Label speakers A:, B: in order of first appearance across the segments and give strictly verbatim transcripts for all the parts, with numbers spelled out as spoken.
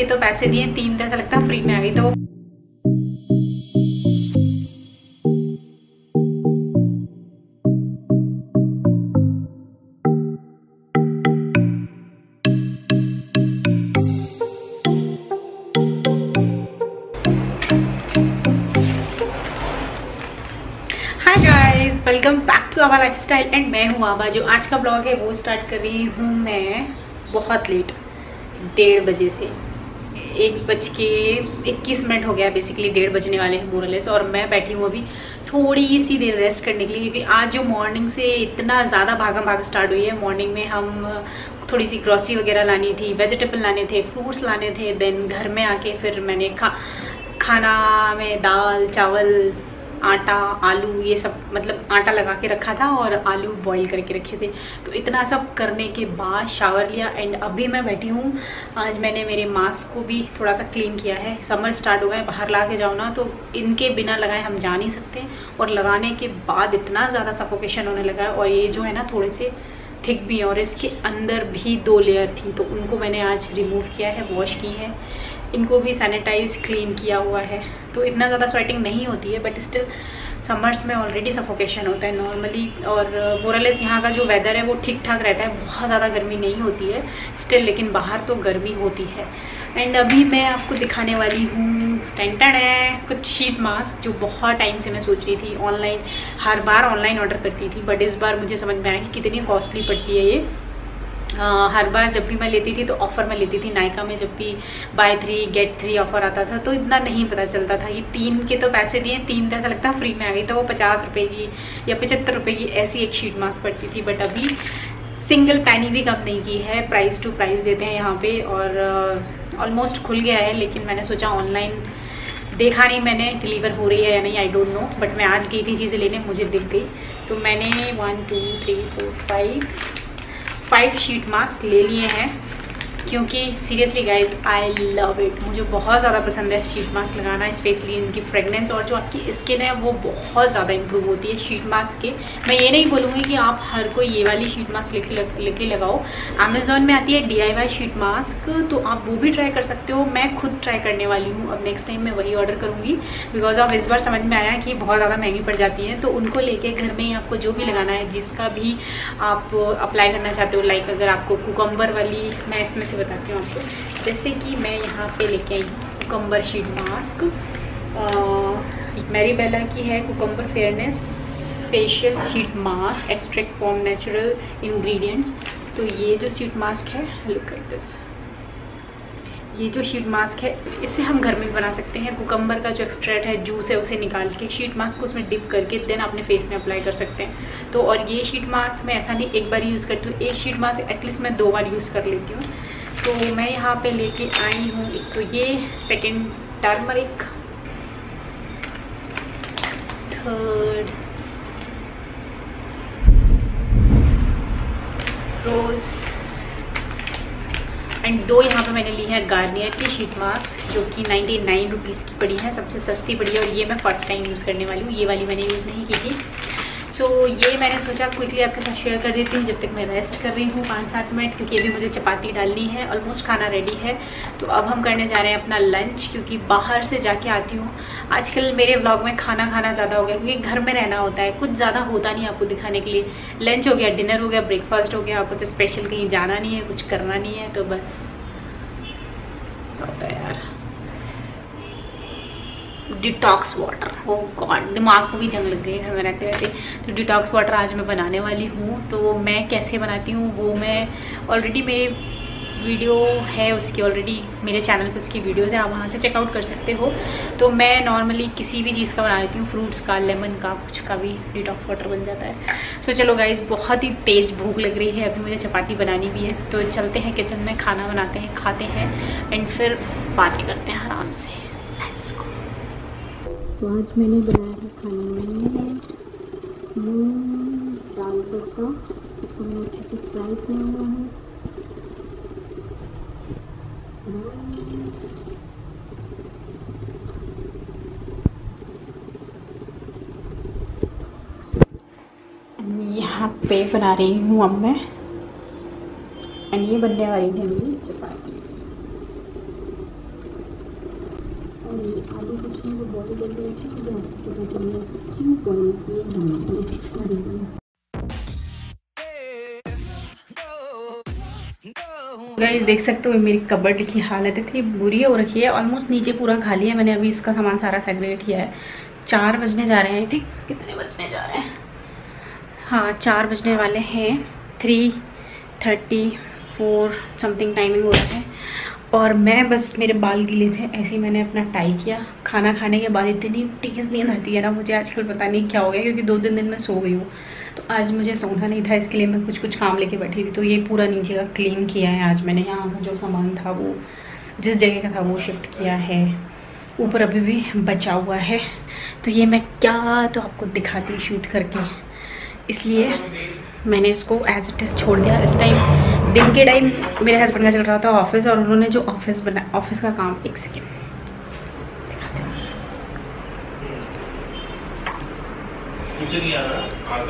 A: के तो पैसे दिए, तीन तो ऐसा लगता है फ्री में आ गई। तो welcome back to our lifestyle and मैं हूँ आबा। जो आज का ब्लॉग है वो स्टार्ट कर रही हूँ मैं बहुत लेट, डेढ़ बजे से। एक बज के इक्कीस मिनट हो गया, बेसिकली डेढ़ बजने वाले हैं मोरलेस। और मैं बैठी हूँ अभी थोड़ी सी देर रेस्ट करने के लिए, क्योंकि आज जो मॉर्निंग से इतना ज़्यादा भागम भाग स्टार्ट हुई है। मॉर्निंग में हम थोड़ी सी ग्रॉसरी वगैरह लानी थी, वेजिटेबल लाने थे, फ्रूट्स लाने थे। देन घर में आके फिर मैंने खा खाना में दाल चावल आटा आलू ये सब, मतलब आटा लगा के रखा था और आलू बॉईल करके रखे थे। तो इतना सब करने के बाद शावर लिया एंड अभी मैं बैठी हूँ। आज मैंने मेरे मास्क को भी थोड़ा सा क्लीन किया है। समर स्टार्ट हो गए, बाहर ला के जाओ ना तो इनके बिना लगाए हम जा नहीं सकते। और लगाने के बाद इतना ज़्यादा सफोकेशन होने लगा है। और ये जो है ना थोड़े से थिक भी है और इसके अंदर भी दो लेयर थी, तो उनको मैंने आज रिमूव किया है, वॉश की है। इनको भी सैनिटाइज क्लीन किया हुआ है। तो इतना ज़्यादा स्वेटिंग नहीं होती है, बट स्टिल समर्स में ऑलरेडी सफोकेशन होता है नॉर्मली। और मोरलेस यहाँ का जो वेदर है वो ठीक ठाक रहता है, बहुत ज़्यादा गर्मी नहीं होती है स्टिल, लेकिन बाहर तो गर्मी होती है। एंड अभी मैं आपको दिखाने वाली हूँ टेंटेड है कुछ शीट मास्क, जो बहुत टाइम से मैं सोच रही थी ऑनलाइन। हर बार ऑनलाइन ऑर्डर करती थी, बट इस बार मुझे समझ में आया कि कितनी कॉस्टली पड़ती है ये। Uh, हर बार जब भी मैं लेती थी तो ऑफ़र में लेती थी। नायका में जब भी buy three get three offer आता था तो इतना नहीं पता चलता था। ये तीन के तो पैसे दिए, तीन तो ऐसा लगता है फ्री में आ गई। तो वो पचास रुपये की या पचहत्तर रुपये की ऐसी एक शीट मास्क पड़ती थी, बट अभी सिंगल पैनी भी कम नहीं की है। प्राइस टू प्राइस देते हैं यहाँ पे। और ऑलमोस्ट uh, खुल गया है, लेकिन मैंने सोचा ऑनलाइन देखा नहीं मैंने डिलीवर हो रही है या नहीं, आई डोंट नो। बट मैं आज गई थी चीज़ें लेने, मुझे दिख गई। तो मैंने one two three four five five sheet mask ले लिए हैं, क्योंकि seriously guys I love it. मुझे बहुत ज़्यादा पसंद है शीट मास्क लगाना, स्पेशली इनकी फ्रेगनेंस। और जो आपकी स्किन है वो बहुत ज़्यादा इंप्रूव होती है शीट मास्क के। मैं ये नहीं बोलूँगी कि आप हर कोई ये वाली शीट मास्क लेके लेके लगाओ। अमेज़ॉन में आती है D I Y sheet mask, तो आप वो भी ट्राई कर सकते हो। मैं खुद ट्राई करने वाली हूँ, अब नेक्स्ट टाइम मैं वही ऑर्डर करूँगी, बिकॉज ऑफ इस बार समझ में आया कि बहुत ज़्यादा महंगी पड़ जाती है। तो उनको लेके घर में ही आपको जो भी लगाना है, जिसका भी आप अप्लाई करना चाहते हो, लाइक अगर आपको कुकम्बर वाली, मैं इसमें से बताती हूँ आपको। जैसे कि मैं यहाँ पे लेके आई कुकम्बर शीट मास्क, मैरीबेला की है cucumber fairness facial sheet mask, extract from natural ingredients. तो ये जो शीट मास्क है, लुक एट दिस, ये जो शीट मास्क है इससे हम घर में भी बना सकते हैं। कुकम्बर का जो एक्सट्रैक्ट है, जूस है, उसे निकाल के शीट मास्क को उसमें डिप करके देन अपने फेस में अप्लाई कर सकते हैं। तो और ये शीट मास्क मैं ऐसा नहीं एक बार यूज़ करती हूँ, एक शीट मास्क एटलीस्ट मैं दो बार यूज़ कर लेती हूँ। तो मैं यहाँ पे लेके आई हूँ एक तो ये second turmeric, third rose, and दो यहाँ पे मैंने ली है गार्नियर की शीट मास्क, जो कि नाइन्टी नाइन रुपीज़ की पड़ी है, सबसे सस्ती पड़ी है। और ये मैं फ़र्स्ट टाइम यूज़ करने वाली हूँ, ये वाली मैंने यूज़ नहीं की थी। सो so, ये मैंने सोचा क्विकली आपके साथ शेयर कर देती हूँ जब तक मैं रेस्ट कर रही हूँ पाँच सात मिनट, क्योंकि अभी मुझे चपाती डालनी है। ऑलमोस्ट खाना रेडी है, तो अब हम करने जा रहे हैं अपना लंच, क्योंकि बाहर से जाके आती हूँ। आजकल मेरे व्लॉग में खाना खाना ज़्यादा हो गया, क्योंकि घर में रहना होता है, कुछ ज़्यादा होता नहीं आपको दिखाने के लिए। लंच हो गया, डिनर हो गया, ब्रेकफास्ट हो गया, कुछ स्पेशल कहीं जाना नहीं है, कुछ करना नहीं है, तो बस होता है यार। डिटॉक्स वाटर, ओ गॉड, दिमाग को भी जंग लग गई घर में रहते रहते। तो डिटॉक्स वाटर आज मैं बनाने वाली हूँ। तो मैं कैसे बनाती हूँ वो मैं ऑलरेडी, मेरे वीडियो है उसकी, ऑलरेडी मेरे चैनल पे उसकी वीडियोज़ है, आप वहाँ से चेकआउट कर सकते हो। तो मैं नॉर्मली किसी भी चीज़ का बना लेती हूँ, फ्रूट्स का, लेमन का, कुछ का भी डिटॉक्स वाटर बन जाता है। तो चलो गाइज़, बहुत ही तेज़ भूख लग रही है, अभी मुझे चपाती बनानी भी है। तो चलते हैं किचन में, खाना बनाते हैं, खाते हैं एंड फिर बातें करते हैं आराम से। Let's go. तो आज मैंने बनाया है खाने में मूंग दाल तड़का, इसको मैंने अच्छे से फ्राई किया हुआ है। यहाँ पे बना रही हूँ अब मैं, एंड ये बनने वाली है मेरी चपाती।
B: आगे कुछ नहीं, वो बॉडी बिल्डर है, मुझे पता चलेगा क्यों पॉइंट ये बनाते हैं।
A: गाइस देख सकते हो मेरी कबर्ड की हालत इतनी बुरी हो रखी है, ऑलमोस्ट नीचे पूरा खाली है। मैंने अभी इसका सामान सारा सेग्रीगेट किया है। चार बजने जा रहे हैं, ठीक कितने बजने जा रहे हैं, हाँ चार बजने वाले हैं, three thirty four something timing हो रहा है। और मैं बस, मेरे बाल गीले थे, ऐसे ही मैंने अपना टाई किया। खाना खाने के बाद इतनी तेज़ नींद आती है ना मुझे आजकल, पता नहीं क्या हो गया, क्योंकि दो तीन दिन मैं सो गई हूँ। तो आज मुझे सोना नहीं था, इसके लिए मैं कुछ कुछ काम लेके बैठी थी। तो ये पूरा नीचे का क्लीन किया है आज मैंने। यहाँ का जो सामान था वो जिस जगह का था वो शिफ्ट किया है। ऊपर अभी भी बचा हुआ है, तो ये मैं क्या तो आपको दिखाती शूट करके, इसलिए मैंने इसको एज इट इज़ छोड़ दिया। इस टाइम दिन के टाइम मेरे हस्बैंड का चल रहा था ऑफिस, और उन्होंने जो ऑफिस बना ऑफिस का काम, एक सेकेंड दिखाते हैं, मुझे नहीं आ रहा।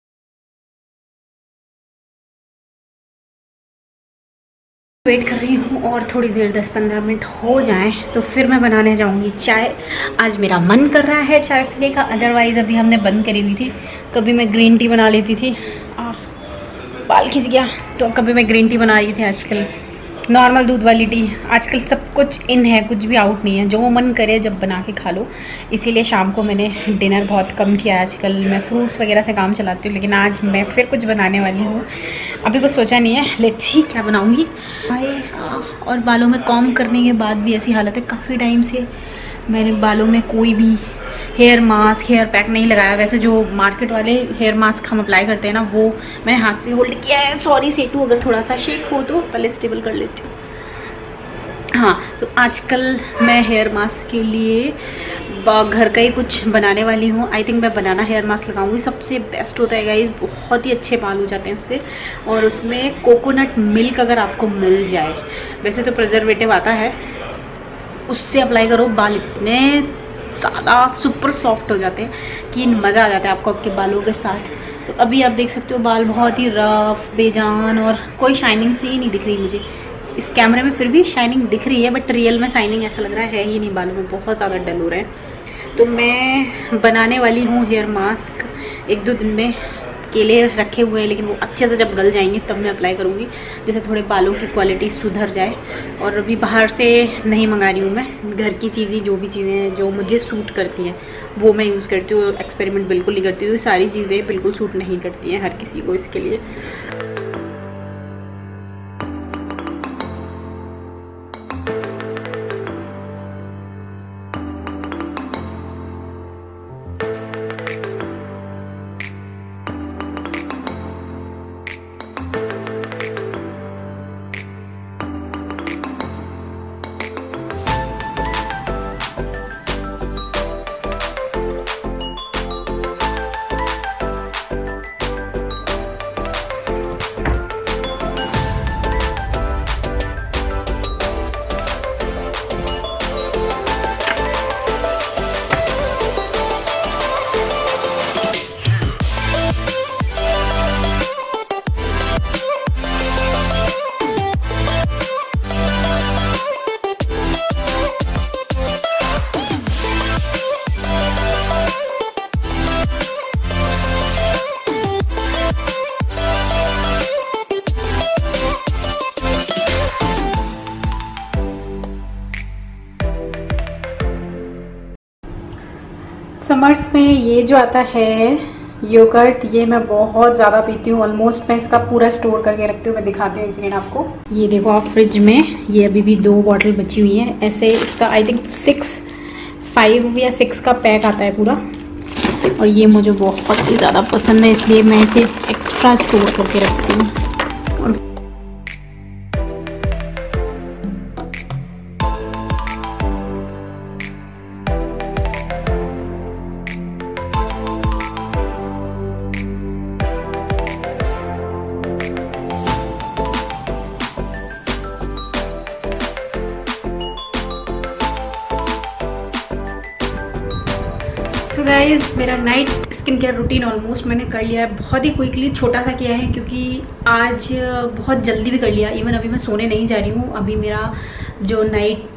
A: वेट कर रही हूँ और थोड़ी देर दस पंद्रह मिनट हो जाएं तो फिर मैं बनाने जाऊँगी चाय। आज मेरा मन कर रहा है चाय पीने का, अदरवाइज़ अभी हमने बंद करी हुई थी। कभी मैं ग्रीन टी बना लेती थी, आ, बाल खिंच गया, तो कभी मैं ग्रीन टी बना रही थी, आजकल नॉर्मल दूध वाली टी। आजकल सब कुछ इन है, कुछ भी आउट नहीं है, जो मन करे जब बना के खा लो। इसीलिए शाम को मैंने डिनर बहुत कम किया। आजकल मैं फ्रूट्स वगैरह से काम चलाती हूँ, लेकिन आज मैं फिर कुछ बनाने वाली हूँ। अभी कुछ सोचा नहीं है, लेट्स सी क्या बनाऊँगी। और बालों में कॉम्ब करने के बाद भी ऐसी हालत है, काफ़ी टाइम से मैंने बालों में कोई भी हेयर मास्क, हेयर पैक नहीं लगाया। वैसे जो मार्केट वाले हेयर मास्क हम अप्लाई करते हैं ना, वो मैंने हाथ से होल्ड किया है। सॉरी सेटू, अगर थोड़ा सा शेक हो तो पहले स्टेबल कर लेती हूँ। हाँ, तो आजकल मैं हेयर मास्क के लिए घर का ही कुछ बनाने वाली हूँ। आई थिंक मैं बनाना हेयर मास्क लगाऊंगी, सबसे बेस्ट होता है गाइस, बहुत ही अच्छे बाल हो जाते हैं उससे। और उसमें कोकोनट मिल्क अगर आपको मिल जाए, वैसे तो प्रिजर्वेटिव आता है, उससे अप्लाई करो, बाल इतने ज़्यादा सुपर सॉफ्ट हो जाते हैं कि मज़ा आ जाता है आपको आपके बालों के साथ। तो अभी आप देख सकते हो बाल बहुत ही रफ, बेजान, और कोई शाइनिंग सी ही नहीं दिख रही मुझे। इस कैमरे में फिर भी शाइनिंग दिख रही है, बट रियल में शाइनिंग ऐसा लग रहा है ही नहीं, बालों में बहुत ज़्यादा डल हो रहे हैं। तो मैं बनाने वाली हूँ हेयर मास्क, एक दो दिन में केले रखे हुए हैं, लेकिन वो अच्छे से जब गल जाएंगे तब मैं अप्लाई करूँगी, जैसे थोड़े बालों की क्वालिटी सुधर जाए। और अभी बाहर से नहीं मंगा रही हूँ मैं, घर की चीज़ें, जो भी चीज़ें हैं जो मुझे सूट करती हैं वो मैं यूज़ करती हूँ। एक्सपेरिमेंट बिल्कुल नहीं करती हूँ, सारी चीज़ें बिल्कुल सूट नहीं करती हैं हर किसी को, इसके लिए। समर्स में ये जो आता है योगर्ट, ये मैं बहुत ज़्यादा पीती हूँ। ऑलमोस्ट मैं इसका पूरा स्टोर करके रखती हूँ। मैं दिखाती हूँ एक सेकेंड आपको। ये देखो आप फ्रिज में, ये अभी भी दो बॉटल बची हुई हैं। ऐसे इसका आई थिंक सिक्स फाइव या सिक्स का पैक आता है पूरा, और ये मुझे बहुत ही ज़्यादा पसंद है, इसलिए मैं इसे एक्स्ट्रा स्टोर करके रखती हूँ। गाइस मेरा night skin care routine almost मैंने कर लिया है, बहुत ही क्विकली छोटा सा किया है क्योंकि आज बहुत जल्दी भी कर लिया। इवन अभी मैं सोने नहीं जा रही हूँ, अभी मेरा जो नाइट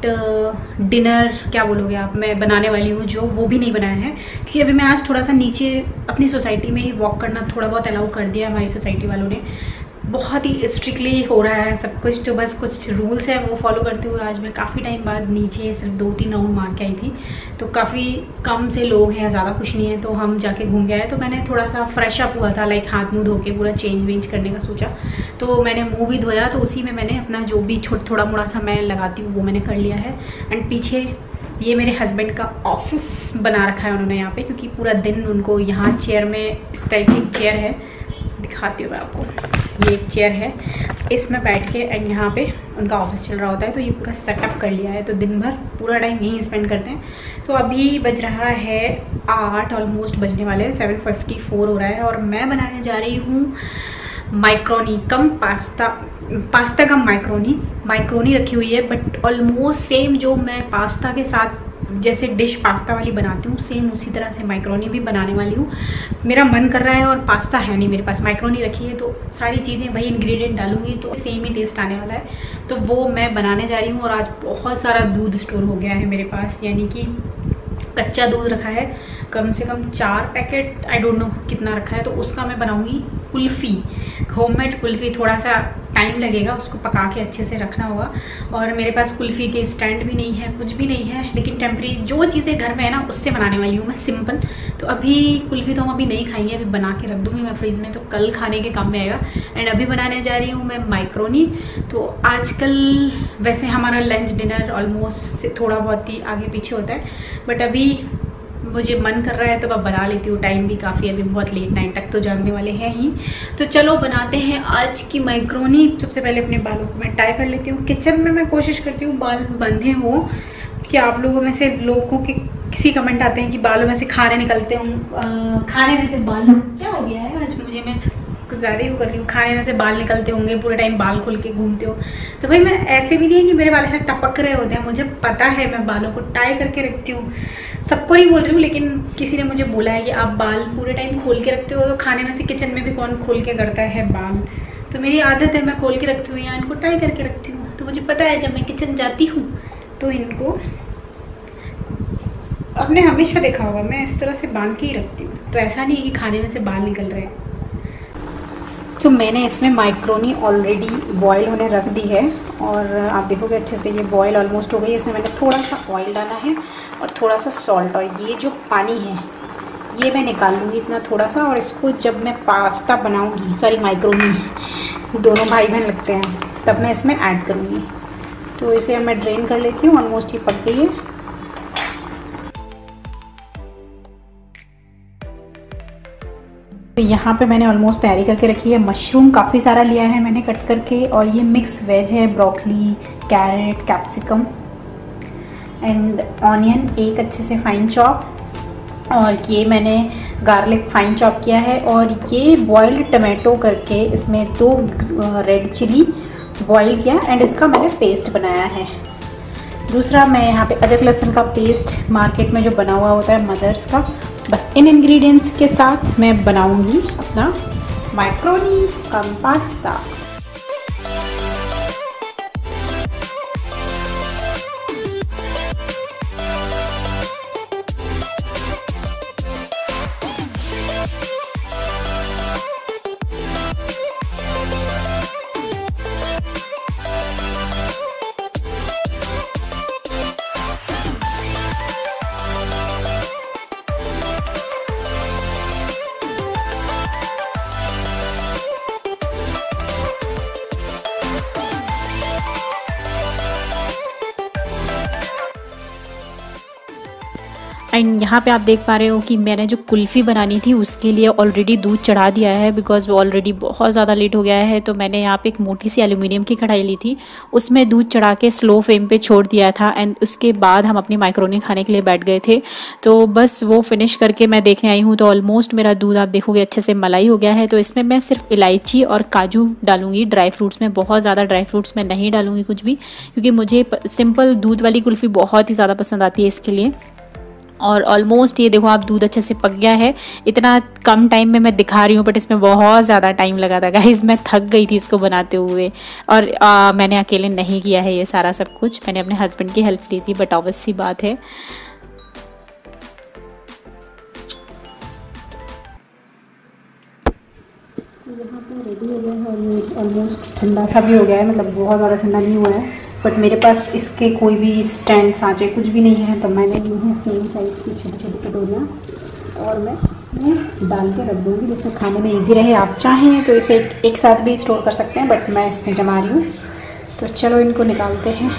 A: डिनर क्या बोलोगे आप, मैं बनाने वाली हूँ जो, वो भी नहीं बनाया है क्योंकि अभी मैं आज थोड़ा सा नीचे अपनी सोसाइटी में ही वॉक करना थोड़ा बहुत अलाउ कर दिया हमारी सोसाइटी वालों ने। बहुत ही स्ट्रिक्टली हो रहा है सब कुछ, तो बस कुछ रूल्स है वो फॉलो करते हुए आज मैं काफ़ी टाइम बाद नीचे सिर्फ दो तीन राउंड मार के आई थी। तो काफ़ी कम से लोग हैं, ज़्यादा कुछ नहीं है, तो हम जाके घूम के आए। तो मैंने थोड़ा सा फ्रेश अप हुआ था, लाइक हाथ मुँह धो के पूरा चेंज वेंज करने का सोचा, तो मैंने मुँह भी धोया। तो उसी में मैंने अपना जो भी छोटा थोड़ा मोड़ा सा मैं लगाती हूँ वो मैंने कर लिया है। एंड पीछे ये मेरे हस्बैंड का ऑफिस बना रखा है उन्होंने यहाँ पे, क्योंकि पूरा दिन उनको यहाँ चेयर में, इस टाइप की चेयर है, दिखाती हूँ मैं आपको, ये एक चेयर है, इसमें बैठ के एंड यहाँ पे उनका ऑफिस चल रहा होता है। तो ये पूरा सेटअप कर लिया है, तो दिन भर पूरा टाइम यहीं स्पेंड करते हैं। तो अभी बज रहा है आठ, ऑलमोस्ट बजने वाले हैं, सेवन फिफ्टी फोर हो रहा है और मैं बनाने जा रही हूँ macaroni cum pasta, pasta cum macaroni. Macaroni रखी हुई है बट ऑलमोस्ट सेम जो मैं पास्ता के साथ जैसे डिश पास्ता वाली बनाती हूँ, सेम उसी तरह से माइक्रोनी भी बनाने वाली हूँ। मेरा मन कर रहा है और पास्ता है नहीं मेरे पास, माइक्रोनी रखी है, तो सारी चीज़ें वही इंग्रेडिएंट डालूंगी तो सेम ही टेस्ट आने वाला है। तो वो मैं बनाने जा रही हूँ। और आज बहुत सारा दूध स्टोर हो गया है मेरे पास, यानी कि कच्चा दूध रखा है कम से कम चार पैकेट, आई डोंट नो कितना रखा है। तो उसका मैं बनाऊंगी कुल्फ़ी, होममेड कुल्फ़ी। थोड़ा सा टाइम लगेगा, उसको पका के अच्छे से रखना होगा। और मेरे पास कुल्फ़ी के स्टैंड भी नहीं है, कुछ भी नहीं है, लेकिन टेम्परी जो चीज़ें घर में है ना उससे बनाने वाली हूँ मैं, सिंपल। तो अभी कुल्फ़ी तो हम अभी नहीं खाएंगे, अभी बना के रख दूँगी मैं फ्रिज में, तो कल खाने के काम में आएगा। एंड अभी बनाने जा रही हूँ मैं माइक्रोनी। तो आजकल वैसे हमारा लंच डिनर ऑलमोस्ट थोड़ा बहुत ही आगे पीछे होता है, बट अभी मुझे मन कर रहा है तो मैं बना लेती हूँ। टाइम भी काफ़ी, अभी बहुत लेट नाइट तक तो जागने वाले हैं ही। तो चलो बनाते हैं आज की माइक्रोनी। सबसे पहले अपने बालों को मैं टाई कर लेती हूँ। किचन में मैं कोशिश करती हूँ बाल बंधे हो, कि आप लोगों में से लोगों के किसी कमेंट आते हैं कि बालों में से खाने निकलते हूँ, खाने में से बाल क्या हो गया है आज मुझे, मैं कुछ ज़्यादा ही वो कर रही हूँ, खाने में से बाल निकलते होंगे, पूरे टाइम बाल खोल के घूमते हो। तो भाई मैं ऐसे भी नहीं है कि मेरे बाल ऐसे टपक रहे होते हैं, मुझे पता है मैं बालों को टाई करके रखती हूँ। सबको नहीं बोल रही हूँ, लेकिन किसी ने मुझे बोला है कि आप बाल पूरे टाइम खोल के रखते हो, तो खाने में से किचन में भी कौन खोल के करता है बाल। तो मेरी आदत है, मैं खोल के रखती हूँ या इनको टाई करके रखती हूँ। तो मुझे पता है जब मैं किचन जाती हूँ तो इनको, आपने हमेशा देखा होगा मैं इस तरह से बांध के ही रखती हूँ, तो ऐसा नहीं है कि खाने में से बाल निकल रहे हैं। तो मैंने इसमें माइक्रोनी ऑलरेडी बॉईल होने रख दी है और आप देखोगे अच्छे से ये बॉईल ऑलमोस्ट हो गई है। इसमें मैंने थोड़ा सा ऑयल डाला है और थोड़ा सा सॉल्ट, और ये जो पानी है ये मैं निकाल लूँगी इतना थोड़ा सा, और इसको जब मैं पास्ता बनाऊँगी, सॉरी माइक्रोनी, दोनों भाई बहन लगते हैं, तब मैं इसमें ऐड करूँगी। तो इसे अब मैं ड्रेन कर लेती हूँ, ऑलमोस्ट ये पक गई है। तो यहाँ पे मैंने ऑलमोस्ट तैयारी करके रखी है। मशरूम काफ़ी सारा लिया है मैंने कट करके, और ये मिक्स वेज है, broccoli, carrot, capsicum and onion एक अच्छे से फाइन चॉप, और ये मैंने गार्लिक फाइन चॉप किया है, और ये बॉइल्ड टमाटो करके इसमें दो रेड चिली बॉईल किया एंड इसका मैंने पेस्ट बनाया है। दूसरा मैं यहाँ पे अदरक लहसुन का पेस्ट मार्केट में जो बना हुआ होता है मदर्स का, बस इन इंग्रेडिएंट्स के साथ मैं बनाऊंगी अपना माइक्रोनी कम पास्ता।
C: एंड यहाँ पे आप देख पा रहे हो कि मैंने जो कुल्फ़ी बनानी थी उसके लिए ऑलरेडी दूध चढ़ा दिया है, बिकॉज़ वो ऑलरेडी बहुत ज़्यादा लेट हो गया है। तो मैंने यहाँ पे एक मोटी सी एल्यूमिनियम की कढ़ाई ली थी, उसमें दूध चढ़ा के स्लो फ्लेम पे छोड़ दिया था, एंड उसके बाद हम अपनी माइक्रोनी खाने के लिए बैठ गए थे। तो बस वो फिनिश करके मैं देखने आई हूँ, तो ऑलमोस्ट मेरा दूध आप देखोगे अच्छे से मलाई हो गया है। तो इसमें मैं सिर्फ इलायची और काजू डालूंगी, ड्राई फ्रूट्स में, बहुत ज़्यादा ड्राई फ्रूट्स में नहीं डालूंगी कुछ भी, क्योंकि मुझे सिंपल दूध वाली कुल्फ़ी बहुत ही ज़्यादा पसंद आती है इसके लिए। और ऑलमोस्ट ये देखो आप दूध अच्छे से पक गया है। इतना कम टाइम में मैं दिखा रही हूँ बट इसमें बहुत ज़्यादा टाइम लगा था गाइस। मैं थक गई थी इसको बनाते हुए और आ, मैंने अकेले नहीं किया है ये सारा सब कुछ, मैंने अपने हस्बैंड की हेल्प ली थी। बट ऑब्वियस सी बात है
B: तो यहाँ पे रेडी हो गया है और ये ऑलमोस्ट ठंडा सा भी हो गया है, मतलब बहुत ज़्यादा ठंडा नहीं हुआ है। बट मेरे पास इसके कोई भी स्टैंड सांचे कुछ भी नहीं है, तो मैंने ली है सेम साइज़ की छोटी छोटी कटोरियाँ और मैं इसमें डाल के रख दूँगी जिसमें खाने में इजी रहे। आप चाहें तो इसे एक, एक साथ भी स्टोर कर सकते हैं, बट मैं इसमें जमा रही हूँ। तो चलो इनको निकालते हैं।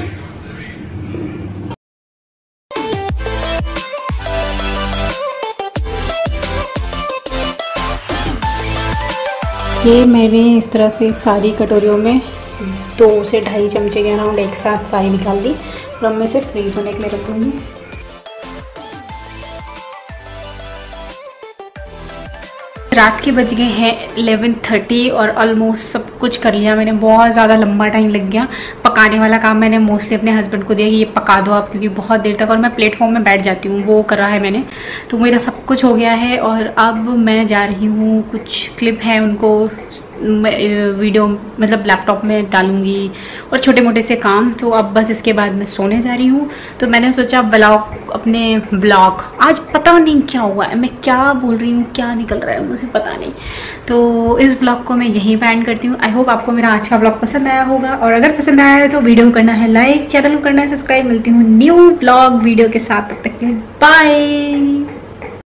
B: ये मैंने इस तरह से सारी कटोरियों में दो से ढाई चमचे के अराउंड एक साथ सारी निकाल दी और अब मैं इसे फ्रीज होने के लिए रख दूँगी। रात के बज गए हैं इलेवन थर्टी और ऑलमोस्ट सब कुछ कर लिया मैंने। बहुत ज़्यादा लंबा टाइम लग गया। पकाने वाला काम मैंने मोस्टली अपने हस्बैंड को दिया कि ये पका दो आप, क्योंकि बहुत देर तक और मैं प्लेटफॉर्म में बैठ जाती हूँ, वो करा है मैंने। तो मेरा सब कुछ हो गया है और अब मैं जा रही हूँ, कुछ क्लिप हैं उनको वीडियो मतलब लैपटॉप में डालूंगी और छोटे मोटे से काम। तो अब बस इसके बाद मैं सोने जा रही हूँ। तो मैंने सोचा ब्लॉग अपने ब्लॉग आज पता नहीं क्या हुआ है, मैं क्या बोल रही हूँ क्या निकल रहा है मुझे पता नहीं। तो इस ब्लॉग को मैं यहीं पे एंड करती हूँ। आई होप आपको मेरा आज का ब्लॉग पसंद आया होगा और अगर पसंद आया है तो वीडियो को करना है लाइक, चैनल को करना है सब्सक्राइब। मिलती हूँ न्यू ब्लॉग वीडियो के साथ, तब तक के लिए बाय।